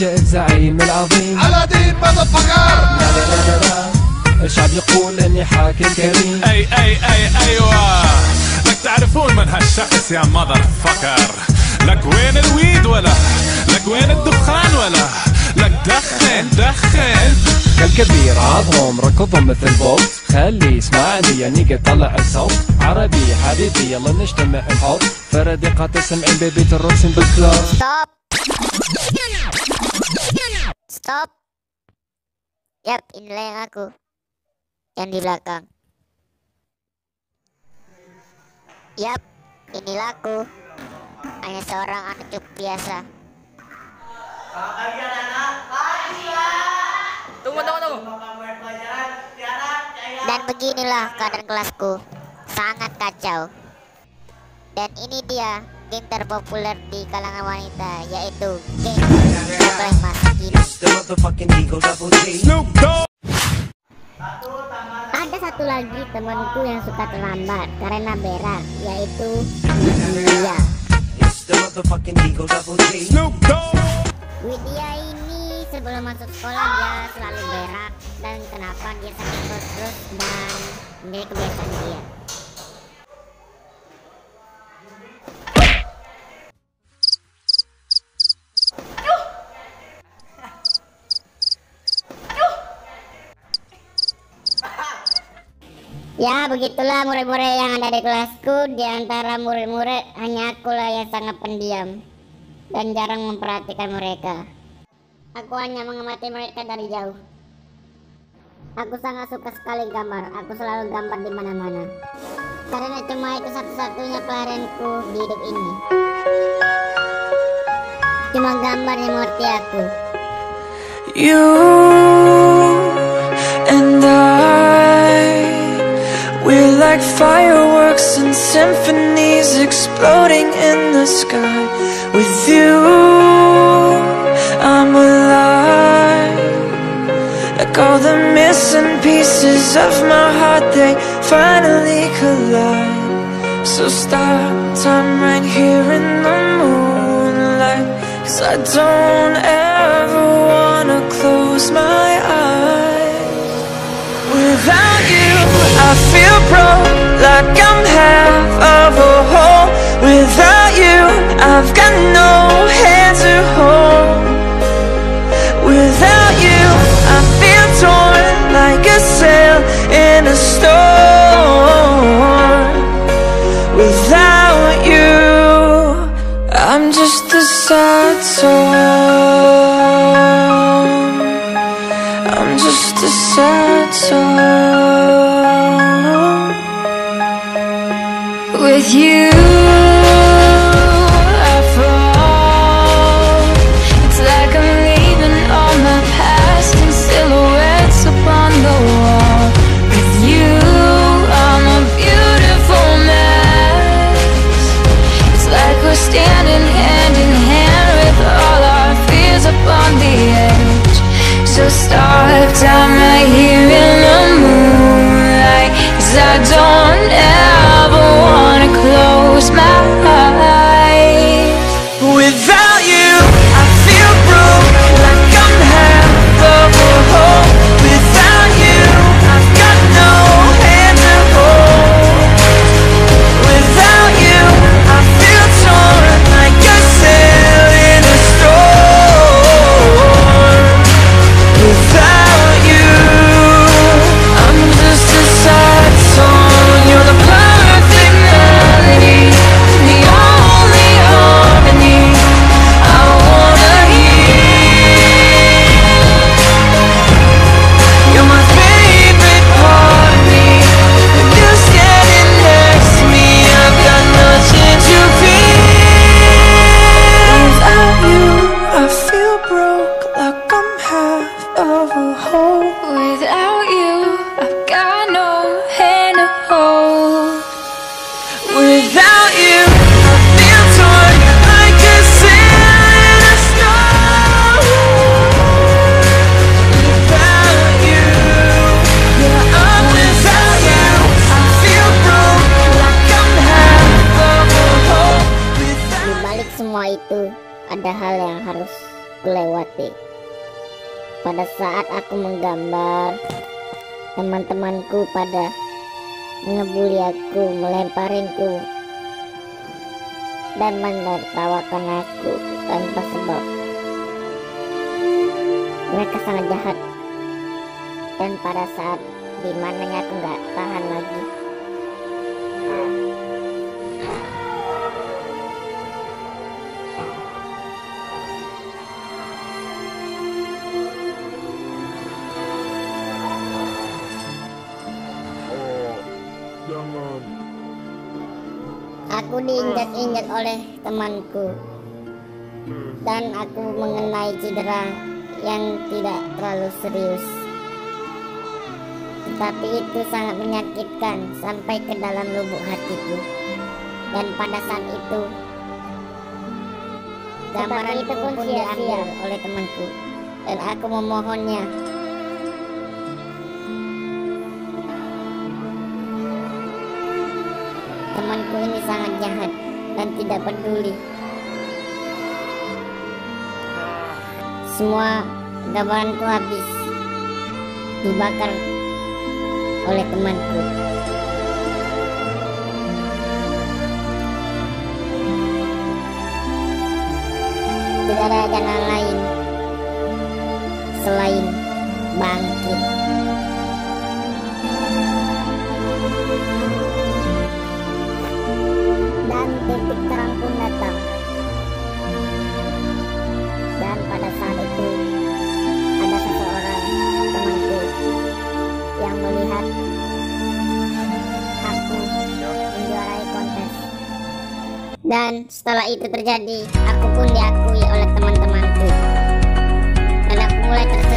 جاء الزعيم العظيم على دين مدفقر. لا لا لا لا لا، الشعب يقول اني حاكم كريم. ايوه لك تعرفون من هالشخص يا مذر فكر. لك وين الويد ولا لك وين الدخان ولا لك دخن كالكبير عضهم ركضهم مثل بوب، خلي يسمعني يعني قد طلع الصوت. عربي حبيبي يلا نجتمع الحب، فردقات سمعين ببيت الروكسين بالكلاب. Stop. Yap, inilah yang aku. Yang di belakang. Yap, inilah aku. Hanya seorang anak cuk biasa. Tunggu. Dan beginilah keadaan kelasku. Sangat kacau. Dan ini dia geng terpopuler di kalangan wanita, yaitu geng Double Maskin. Ada satu lagi temanku yang suka terlambat karena berak, yaitu Widya. Widya ini sebelum masuk sekolah dia selalu berak, dan kenapa dia sakit terus dan menjadi kebiasaan dia. Ya begitulah murid-murid yang ada di kelasku. Di antara murid-murid hanya akulah yang sangat pendiam dan jarang memperhatikan mereka. Aku hanya mengamati mereka dari jauh. Aku sangat suka sekali gambar. Aku selalu gambar di mana-mana. Karena cuma itu satu-satunya pelarianku di hidup ini. Cuma gambar yang mengerti aku. You and we're like fireworks and symphonies exploding in the sky. With you, I'm alive. Like all the missing pieces of my heart, they finally collide. So stop time right here in the moonlight, 'cause I don't ever wanna close my eyes. Without you, I feel broke, like I'm half of a whole. Without you, I've got no hand to hold. Without you, I feel torn like a sail in a storm. Without you, I'm just a sad song. I'm just a sad song. With you, I fall. It's like I'm leaving all my past in silhouettes upon the wall. With you, I'm a beautiful mess. It's like we're standing hand in hand with all our fears upon the edge. So stop time right here in the moonlight, 'cause I don't ever wanna close my eyes. Without you, I feel broke, like I'm half of a whole. Without you, I've got no hand to hold. Without you, I feel torn like a sail in a storm. Without you, I'm just a sad song. You're the perfect melody, the only harmony I wanna hear. You're my favorite part of me. With you standing next to me, I've got nothing to fear. Without you, I feel broke, like I'm half of a whole. Without you, I've got no hand to hold. Without you, I feel torn like a sail in a storm. Without you, yeah, I'm without you. I feel broke, like I'm half of a whole. Di balik semua itu ada hal yang harus aku lewati. Pada saat aku menggambar, teman-temanku pada mengebuli aku, melemparinku, dan menertawakan aku tanpa sebab. Mereka sangat jahat, dan pada saat dimananya aku nggak tahan lagi, aku diinjak-injak oleh temanku, dan aku mengenai cedera yang tidak terlalu serius, tetapi itu sangat menyakitkan sampai ke dalam lubuk hatiku. Dan pada saat itu gambaran itu pun diambil oleh temanku, dan aku memohonnya. Temanku ini sangat jahat dan tidak peduli. Semua gambaranku habis dibakar oleh temanku. Tidak ada jalan lain selain bangkit. Dan titik terang pun datang. Dan pada saat itu ada seseorang temanku yang melihat aku menjuarai kontes. Dan setelah itu terjadi, aku pun diakui oleh teman-temanku. Dan aku mulai